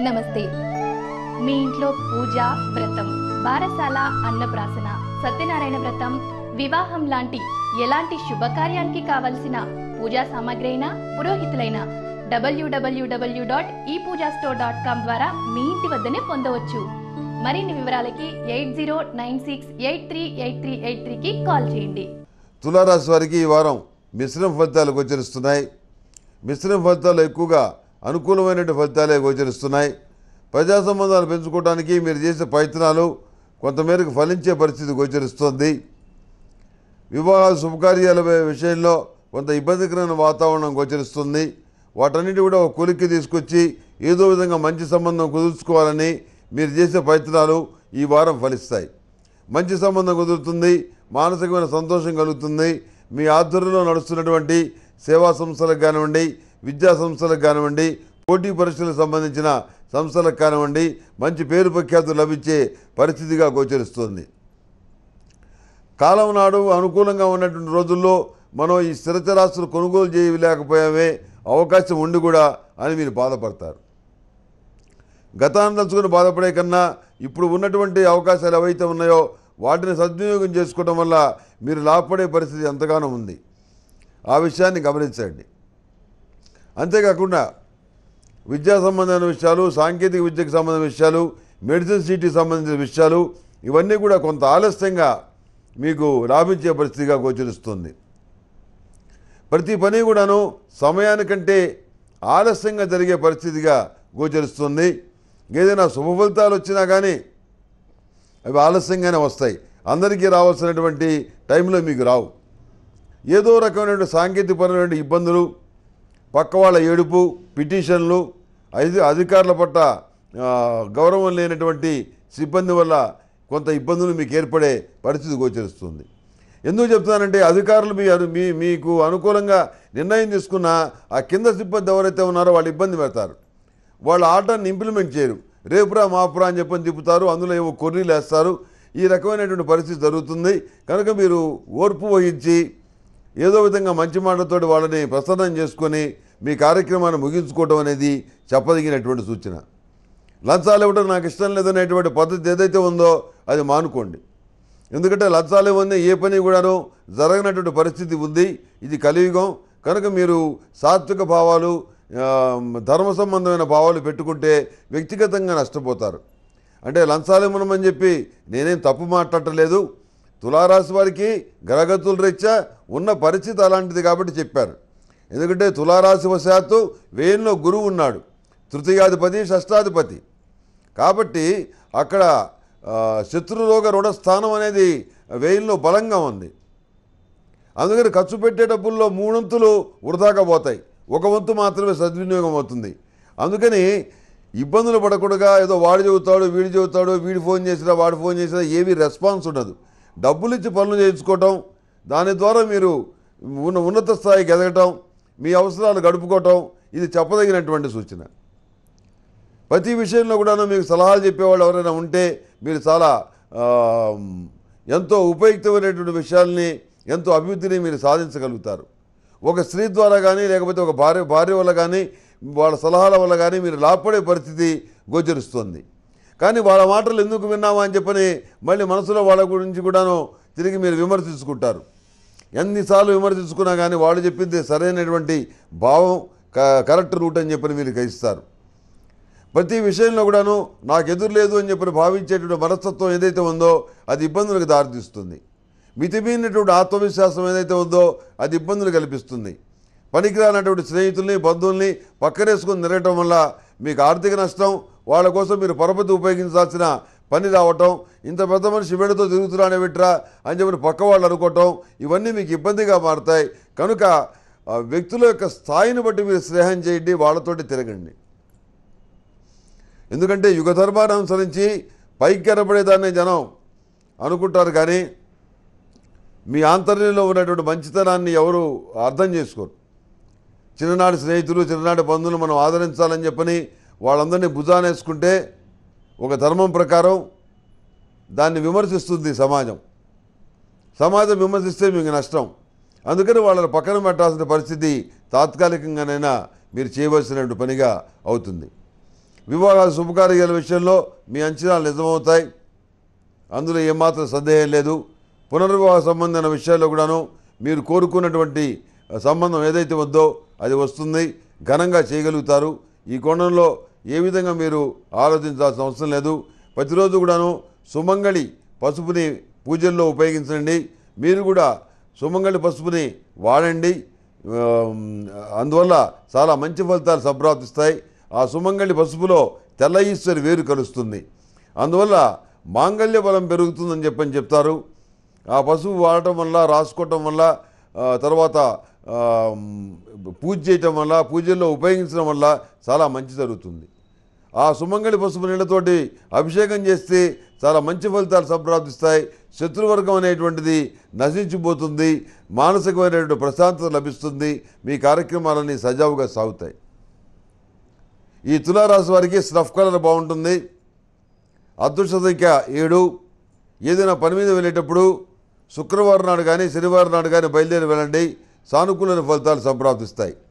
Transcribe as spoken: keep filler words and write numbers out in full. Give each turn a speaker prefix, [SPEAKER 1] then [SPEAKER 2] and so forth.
[SPEAKER 1] నమస్తే. మీ ఇంట్లో పూజ, వ్రతం, బారసాల, అన్నప్రాసన, సత్యనారాయణ వ్రతం, వివాహం లాంటి ఎలాంటి శుభకార్యానికి కావలసిన పూజా సామాగ్రి అయినా, పురోహితులైన డబ్ల్యూడబ్ల్యూడబ్ల్యూ డాట్ ఈ పూజా స్టోర్ డాట్ కామ్ ద్వారా మీ ఇంటి వద్దనే పొందవచ్చు. మరిన్ని వివరాలకి eight zero nine six eight three eight three eight త్రీకి కాల్ చేయండి.
[SPEAKER 2] తులా రాశి వారికి ఈ వారం మిశ్రమ ఫలితాలు గోచరిస్తున్నాయి. మిశ్రమ ఫలితాలు ఎక్కువగా అనుకూలమైన ఫలితాలే గోచరిస్తున్నాయి. ప్రజా సంబంధాలు పెంచుకోవడానికి మీరు చేసే ప్రయత్నాలు కొంతమేరకు ఫలించే పరిస్థితి గోచరిస్తుంది. వివాహ శుభకార్యాల విషయంలో కొంత ఇబ్బందికరమైన వాతావరణం గోచరిస్తుంది. వాటన్నిటి కూడా ఒక కొలిక్కి తీసుకొచ్చి ఏదో విధంగా మంచి సంబంధం కుదుర్చుకోవాలని మీరు చేసే ప్రయత్నాలు ఈ వారం ఫలిస్తాయి. మంచి సంబంధం కుదురుతుంది, మానసికమైన సంతోషం కలుగుతుంది. మీ ఆధ్వర్యంలో నడుస్తున్నటువంటి సేవా సంస్థలకు కానివ్వండి, విద్యా సంస్థలకు కానివ్వండి, పోటీ పరీక్షలకు సంబంధించిన సంస్థలకు కానివ్వండి మంచి పేరు ప్రఖ్యాతులు లభించే పరిస్థితిగా గోచరిస్తుంది. కాలం నాడు అనుకూలంగా ఉన్నటువంటి రోజుల్లో మనం ఈ స్థిరచరాస్తులు కొనుగోలు చేయలేకపోయామే, అవకాశం ఉండి కూడా అని మీరు బాధపడతారు. గతాన్ని తలుచుకుని బాధపడే కన్నా ఇప్పుడు ఉన్నటువంటి అవకాశాలు ఏవైతే ఉన్నాయో వాటిని సద్వినియోగం చేసుకోవడం వల్ల మీరు లాభపడే పరిస్థితి ఎంతగానో ఉంది. ఆ విషయాన్ని గమనించండి. అంతేకాకుండా విద్యా సంబంధమైన విషయాలు, సాంకేతిక విద్యకు సంబంధించిన విషయాలు, మెడిసిన్ సీట్కి సంబంధించిన విషయాలు ఇవన్నీ కూడా కొంత ఆలస్యంగా మీకు లాభించే పరిస్థితిగా గోచరిస్తుంది. ప్రతి పని కూడాను సమయానికంటే ఆలస్యంగా జరిగే పరిస్థితిగా గోచరిస్తుంది. ఏదైనా శుభ ఫలితాలు వచ్చినా కానీ అవి ఆలస్యంగానే వస్తాయి. అందరికీ రావాల్సినటువంటి టైంలో మీకు రావు. ఏదో రకమైనటువంటి సాంకేతికపరమైన ఇబ్బందులు, పక్క వాళ్ళ ఏడుపు, పిటిషన్లు, అధి అధికారుల పట్ల గౌరవం లేనటువంటి సిబ్బంది వల్ల కొంత ఇబ్బందులు మీకు ఏర్పడే పరిస్థితి గోచరిస్తుంది. ఎందుకు చెప్తున్నానంటే అధికారులు మీ మీ మీకు అనుకూలంగా నిర్ణయం తీసుకున్న ఆ కింద సిబ్బంది ఎవరైతే ఉన్నారో వాళ్ళు ఇబ్బంది పెడతారు. వాళ్ళ ఆర్డర్ని ఇంప్లిమెంట్ చేయరు. రేపురా మాపురా అని చెప్పని తిప్పుతారు, అందులో ఏవో కొర్రీలు వేస్తారు. ఈ రకమైనటువంటి పరిస్థితి జరుగుతుంది. కనుక మీరు ఓర్పు వహించి ఏదో విధంగా మంచి మాటలతోటి వాళ్ళని ప్రసన్నం చేసుకొని మీ కార్యక్రమాన్ని ముగించుకోవడం అనేది చెప్పదగినటువంటి సూచన. లంచాలు ఇవ్వడం నాకు ఇష్టం లేదనేటువంటి పద్ధతి ఏదైతే ఉందో అది మానుకోండి. ఎందుకంటే లంచాలు ఇవ్వని ఏ పని కూడాను జరగనటువంటి పరిస్థితి ఉంది. ఇది కలియుగం. కనుక మీరు సాత్విక భావాలు, ధర్మ సంబంధమైన భావాలు పెట్టుకుంటే వ్యక్తిగతంగా నష్టపోతారు. అంటే లంచాలు ఇవ్వమని చెప్పి నేనేం తప్పు మాట్లాడలేదు. తులారాశి వారికి గ్రహగతుల రీత్యా ఉన్న పరిస్థితి అలాంటిది కాబట్టి చెప్పారు. ఎందుకంటే తులారాశి వశాత్తు వేయంలో గురువు ఉన్నాడు, తృతీయాధిపతి, షష్టాధిపతి. కాబట్టి అక్కడ శత్రురోగ రుణస్థానం అనేది వేయంలో బలంగా ఉంది. అందుకని ఖర్చు పెట్టే డబ్బుల్లో మూడొంతులు వృధాగా పోతాయి, ఒక వంతు మాత్రమే సద్వినియోగం అవుతుంది. అందుకని ఇబ్బందులు పడకుండా ఏదో వాడు చెబుతాడు, వీడు చెబుతాడు, వీడు ఫోన్ చేసినా వాడు ఫోన్ చేసినా ఏమీ రెస్పాన్స్ ఉండదు. డబ్బులు ఇచ్చి పనులు చేయించుకోవటం, దాని ద్వారా మీరు ఉన్న ఉన్నత స్థాయికి ఎదగటం, మీ అవసరాలు గడుపుకోవటం ఇది చెప్పదగినటువంటి సూచన. ప్రతి విషయంలో కూడాను మీకు సలహాలు చెప్పేవాళ్ళు ఎవరైనా ఉంటే మీరు చాలా ఎంతో ఉపయుక్తమైనటువంటి విషయాల్ని, ఎంతో అభివృద్ధిని మీరు సాధించగలుగుతారు. ఒక స్త్రీ ద్వారా కానీ లేకపోతే ఒక భార్య భార్య వల్ల కానీ వాళ్ళ సలహాల వల్ల కానీ మీరు లాభపడే పరిస్థితి గోచరిస్తుంది. కానీ వాళ్ళ మాటలు ఎందుకు విన్నామా అని చెప్పని మళ్ళీ మనసులో వాళ్ళ గురించి కూడాను తిరిగి మీరు విమర్శించుకుంటారు. ఎన్నిసార్లు విమర్శించుకున్నా కానీ వాళ్ళు చెప్పింది సరైనటువంటి భావం, కరెక్ట్ రూట్ అని చెప్పని మీరు గ్రహిస్తారు. ప్రతి విషయంలో కూడాను నాకు ఎదురు లేదు అని చెప్పని భావించేటువంటి మనస్తత్వం ఏదైతే ఉందో అది ఇబ్బందులకు దారితీస్తుంది. మితిమీరినటువంటి ఆత్మవిశ్వాసం ఏదైతే ఉందో అది ఇబ్బందులు కల్పిస్తుంది. పనికిరానటువంటి స్నేహితుల్ని, బంధువుల్ని పక్కనేసుకొని తిరగటం వల్ల మీకు ఆర్థిక నష్టం, వాళ్ళ కోసం మీరు పరపతి ఉపయోగించాల్సిన పని రావటం, ఇంత పెద్ద మనిషి వీడితో తిరుగుతున్నానే విట్రా అని చెప్పి పక్క వాళ్ళు అనుకోవటం ఇవన్నీ మీకు ఇబ్బందిగా మారుతాయి. కనుక వ్యక్తుల యొక్క స్థాయిని బట్టి మీరు స్నేహం చేయండి, వాళ్ళతోటి తిరగండి. ఎందుకంటే యుగ ధర్మాన్ని అనుసరించి పైకి కనబడేదాన్ని జనం అనుకుంటారు, కానీ మీ ఆంతర్యంలో ఉన్నటువంటి మంచితనాన్ని ఎవరు అర్థం చేసుకోరు. చిన్ననాటి స్నేహితులు, చిన్ననాటి బంధువులు మనం ఆదరించాలని చెప్పని వాళ్ళందరినీ భుజానేసుకుంటే ఒక ధర్మం ప్రకారం దాన్ని విమర్శిస్తుంది సమాజం. సమాజం విమర్శిస్తే మీకు నష్టం. అందుకని వాళ్ళని పక్కన పెట్టాల్సిన పరిస్థితి తాత్కాలికంగానైనా మీరు చేయవలసినటువంటి పనిగా అవుతుంది. వివాహ శుభకార్యాల విషయంలో మీ అంచనాలు నిజమవుతాయి, అందులో ఏమాత్రం సందేహం లేదు. పునర్వివాహ సంబంధమైన విషయాల్లో కూడాను మీరు కోరుకున్నటువంటి సంబంధం ఏదైతే వద్దో అది వస్తుంది, ఘనంగా చేయగలుగుతారు. ఈ కోణంలో ఏ విధంగా మీరు ఆలోచించాల్సిన అవసరం లేదు. ప్రతిరోజు కూడాను సుమంగళి పసుపుని పూజల్లో ఉపయోగించండి. మీరు కూడా సుమంగళి పసుపుని వాడండి. అందువల్ల చాలా మంచి ఫలితాలు సంప్రాప్తిస్తాయి. ఆ సుమంగళి పసుపులో తెల్ల ఈశ్వరి వేరు కలుస్తుంది, అందువల్ల మాంగళ్య బలం పెరుగుతుందని చెప్పని చెప్తారు. ఆ పసుపు వాడటం వల్ల, రాసుకోవటం వల్ల, తర్వాత పూజ చేయటం వల్ల, పూజల్లో ఉపయోగించడం వల్ల చాలా మంచి జరుగుతుంది. ఆ సుమంగళి పసుపు నీళ్ళతోటి అభిషేకం చేస్తే చాలా మంచి ఫలితాలు సంప్రాప్తిస్తాయి. శత్రువర్గం అనేటువంటిది నశించిపోతుంది, మానసికమైనటువంటి ప్రశాంతత లభిస్తుంది, మీ కార్యక్రమాలన్నీ సజావుగా సాగుతాయి. ఈ తులారాశి వారికి స్నఫ్ కలర్ బాగుంటుంది. అదృష్ట సంఖ్య ఏడు. ఏదైనా పని మీద వెళ్ళేటప్పుడు శుక్రవారం నాడు కానీ శనివారం నాడు కానీ బయలుదేరి వెళ్ళండి, సానుకూల ఫలితాలు సంప్రాప్తిస్తాయి.